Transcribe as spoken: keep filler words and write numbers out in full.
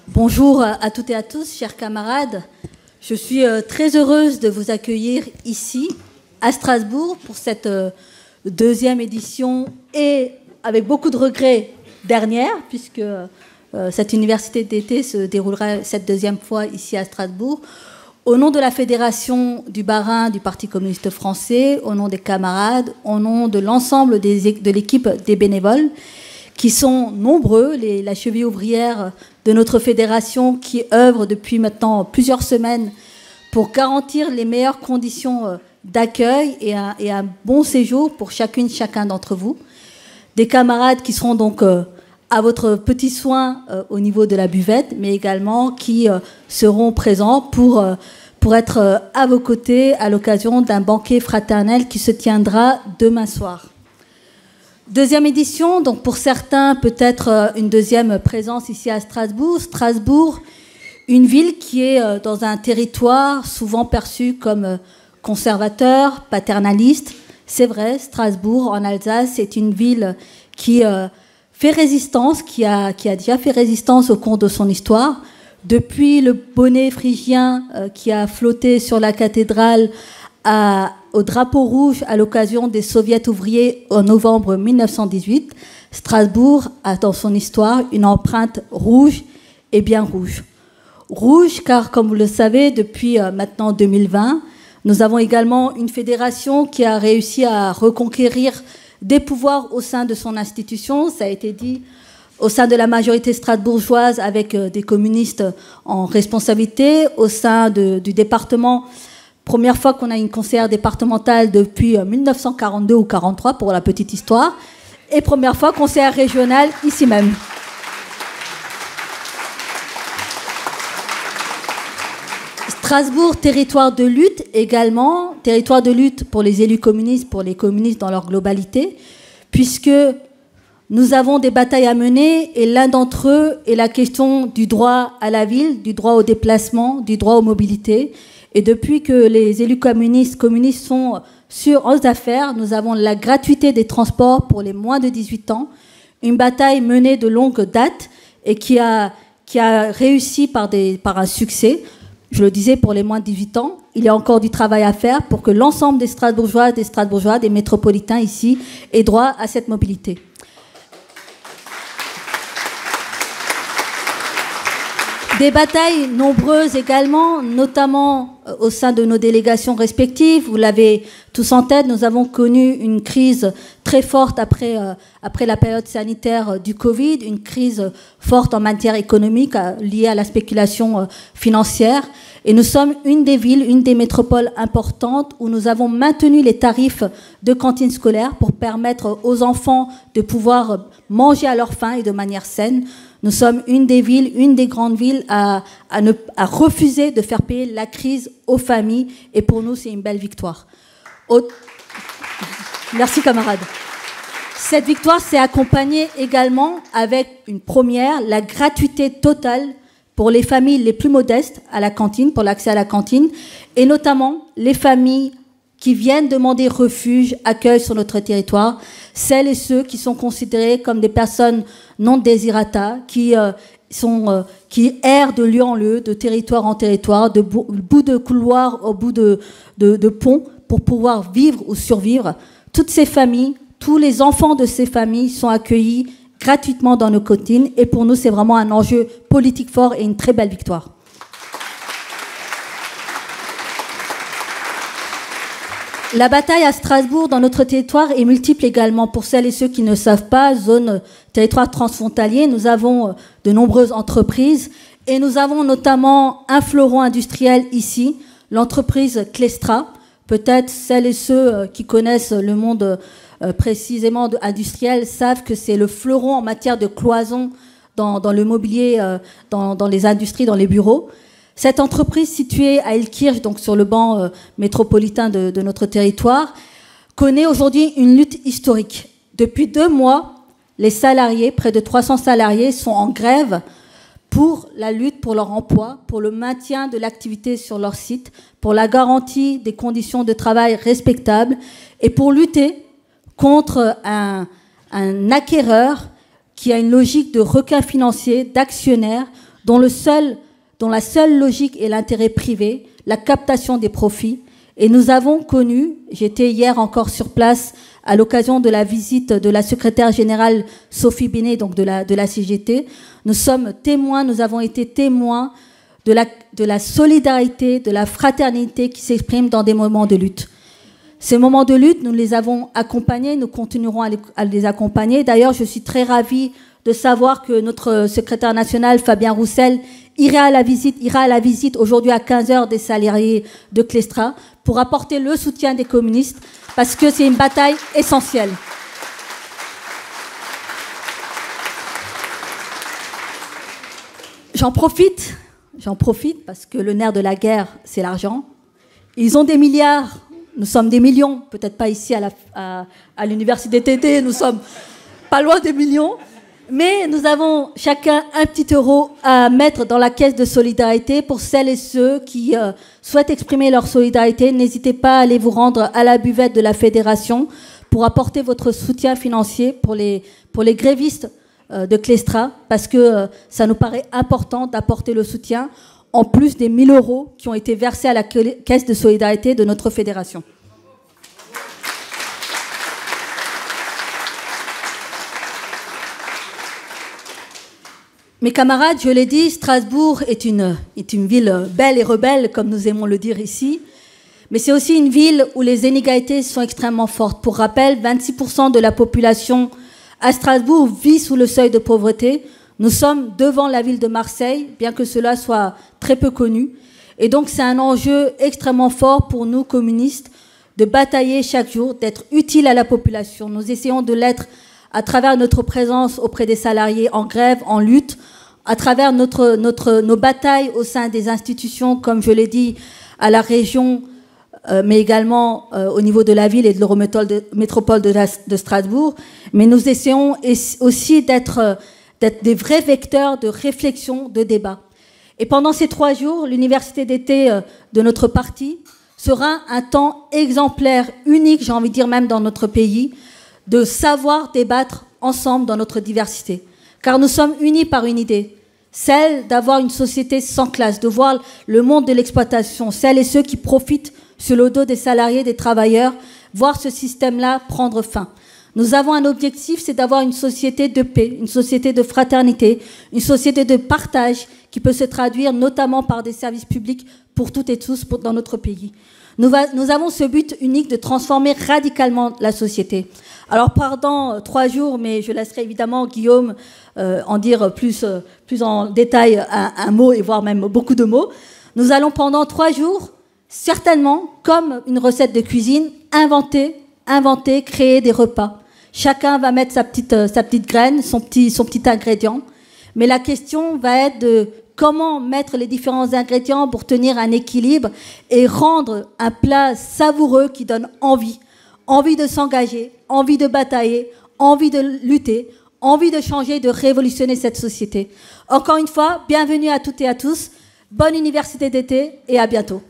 Bonjour à toutes et à tous, chers camarades. Je suis très heureuse de vous accueillir ici, à Strasbourg, pour cette deuxième édition et, avec beaucoup de regrets, dernière, puisque cette université d'été se déroulera cette deuxième fois ici à Strasbourg. Au nom de la Fédération du Bas-Rhin du Parti communiste français, au nom des camarades, au nom de l'ensemble de l'équipe des bénévoles, qui sont nombreux, les, la cheville ouvrière de notre fédération qui œuvre depuis maintenant plusieurs semaines pour garantir les meilleures conditions d'accueil et un, et un bon séjour pour chacune, chacun d'entre vous. Des camarades qui seront donc euh, à votre petit soin euh, au niveau de la buvette, mais également qui euh, seront présents pour, euh, pour être euh, à vos côtés à l'occasion d'un banquet fraternel qui se tiendra demain soir. Deuxième édition, donc pour certains, peut-être une deuxième présence ici à Strasbourg. Strasbourg, une ville qui est dans un territoire souvent perçu comme conservateur, paternaliste. C'est vrai, Strasbourg, en Alsace, c'est une ville qui fait résistance, qui a, qui a déjà fait résistance au cours de son histoire. Depuis le bonnet phrygien qui a flotté sur la cathédrale à, au drapeau rouge à l'occasion des soviets ouvriers en novembre mille neuf cent dix-huit, Strasbourg a dans son histoire une empreinte rouge et bien rouge. Rouge car, comme vous le savez, depuis euh, maintenant deux mille vingt, nous avons également une fédération qui a réussi à reconquérir des pouvoirs au sein de son institution, ça a été dit, au sein de la majorité strasbourgeoise avec euh, des communistes en responsabilité, au sein de, du département. Première fois qu'on a une conseillère départementale depuis mille neuf cent quarante-deux ou quarante-trois, pour la petite histoire. Et première fois conseillère régionale ici même. Strasbourg, territoire de lutte également. Territoire de lutte pour les élus communistes, pour les communistes dans leur globalité. Puisque nous avons des batailles à mener et l'un d'entre eux est la question du droit à la ville, du droit au déplacement, du droit aux mobilités. Et depuis que les élus communistes, communistes sont sur aux affaires, nous avons la gratuité des transports pour les moins de dix-huit ans, une bataille menée de longue date et qui a, qui a réussi par, des, par un succès. Je le disais, pour les moins de dix-huit ans, il y a encore du travail à faire pour que l'ensemble des Strasbourgeois, des Strasbourgeois, des métropolitains ici aient droit à cette mobilité. Des batailles nombreuses également, notamment au sein de nos délégations respectives. Vous l'avez tous en tête, nous avons connu une crise très forte après, euh, après la période sanitaire du Covid, une crise forte en matière économique euh, liée à la spéculation euh, financière. Et nous sommes une des villes, une des métropoles importantes où nous avons maintenu les tarifs de cantine scolaire pour permettre aux enfants de pouvoir manger à leur faim et de manière saine. Nous sommes une des villes, une des grandes villes à, à, ne, à refuser de faire payer la crise aux familles. Et pour nous, c'est une belle victoire. Au... Merci, camarades. Cette victoire s'est accompagnée également avec une première, la gratuité totale pour les familles les plus modestes à la cantine, pour l'accès à la cantine, et notamment les familles qui viennent demander refuge, accueil sur notre territoire, celles et ceux qui sont considérés comme des personnes non désirata, qui, euh, sont, euh, qui errent de lieu en lieu, de territoire en territoire, de bout, bout de couloir au bout de, de, de pont, pour pouvoir vivre ou survivre. Toutes ces familles, tous les enfants de ces familles sont accueillis gratuitement dans nos cantines, et pour nous, c'est vraiment un enjeu politique fort et une très belle victoire. La bataille à Strasbourg, dans notre territoire, est multiple également. Pour celles et ceux qui ne savent pas, zone territoire transfrontalier, nous avons de nombreuses entreprises et nous avons notamment un fleuron industriel ici, l'entreprise Clestra. Peut-être celles et ceux qui connaissent le monde précisément industriel savent que c'est le fleuron en matière de cloison dans, dans le mobilier, dans, dans les industries, dans les bureaux. Cette entreprise située à Illkirch, donc sur le banc euh, métropolitain de, de notre territoire, connaît aujourd'hui une lutte historique. Depuis deux mois, les salariés, près de trois cents salariés, sont en grève pour la lutte pour leur emploi, pour le maintien de l'activité sur leur site, pour la garantie des conditions de travail respectables et pour lutter contre un, un acquéreur qui a une logique de requin financier, d'actionnaire, dont, le seul, dont la seule logique est l'intérêt privé, la captation des profits. Et nous avons connu, j'étais hier encore sur place à l'occasion de la visite de la secrétaire générale Sophie Binet, donc de la, de la C G T, nous sommes témoins, nous avons été témoins de la, de la solidarité, de la fraternité qui s'exprime dans des moments de lutte. Ces moments de lutte, nous les avons accompagnés, nous continuerons à les, à les accompagner. D'ailleurs, je suis très ravie de savoir que notre secrétaire national, Fabien Roussel, ira à la visite, ira à la visite aujourd'hui à quinze heures des salariés de Clestra pour apporter le soutien des communistes, parce que c'est une bataille essentielle. J'en profite, j'en profite parce que le nerf de la guerre, c'est l'argent. Ils ont des milliards, nous sommes des millions, peut-être pas ici à, la, à, à l'université T T, nous sommes pas loin des millions, mais nous avons chacun un petit euro à mettre dans la caisse de solidarité pour celles et ceux qui euh, souhaitent exprimer leur solidarité. N'hésitez pas à aller vous rendre à la buvette de la fédération pour apporter votre soutien financier pour les, pour les grévistes euh, de Clestra, parce que euh, ça nous paraît important d'apporter le soutien, en plus des mille euros qui ont été versés à la caisse de solidarité de notre fédération. Mes camarades, je l'ai dit, Strasbourg est une, est une ville belle et rebelle, comme nous aimons le dire ici. Mais c'est aussi une ville où les inégalités sont extrêmement fortes. Pour rappel, vingt-six pour cent de la population à Strasbourg vit sous le seuil de pauvreté. Nous sommes devant la ville de Marseille, bien que cela soit très peu connu. Et donc c'est un enjeu extrêmement fort pour nous, communistes, de batailler chaque jour, d'être utile à la population. Nous essayons de l'être à travers notre présence auprès des salariés en grève, en lutte, à travers notre, notre, nos batailles au sein des institutions, comme je l'ai dit, à la région, euh, mais également euh, au niveau de la ville et de l'Eurométropole de, métropole de, de Strasbourg. Mais nous essayons aussi d'être, d'être des vrais vecteurs de réflexion, de débat. Et pendant ces trois jours, l'université d'été euh, de notre parti sera un temps exemplaire, unique, j'ai envie de dire même dans notre pays, de savoir débattre ensemble dans notre diversité. Car nous sommes unis par une idée, celle d'avoir une société sans classe, de voir le monde de l'exploitation, celles et ceux qui profitent sur le dos des salariés, des travailleurs, voir ce système-là prendre fin. Nous avons un objectif, c'est d'avoir une société de paix, une société de fraternité, une société de partage qui peut se traduire notamment par des services publics pour toutes et tous pour, dans notre pays. Nous, va, nous avons ce but unique de transformer radicalement la société. Alors, pendant trois jours, mais je laisserai évidemment Guillaume euh, en dire plus, euh, plus en détail un, un mot, et voire même beaucoup de mots. Nous allons pendant trois jours, certainement, comme une recette de cuisine, inventer, inventer, créer des repas. Chacun va mettre sa petite, euh, sa petite graine, son petit, son petit ingrédient. Mais la question va être de comment mettre les différents ingrédients pour tenir un équilibre et rendre un plat savoureux qui donne envie. Envie de s'engager, envie de batailler, envie de lutter, envie de changer, de révolutionner cette société. Encore une fois, bienvenue à toutes et à tous. Bonne université d'été et à bientôt.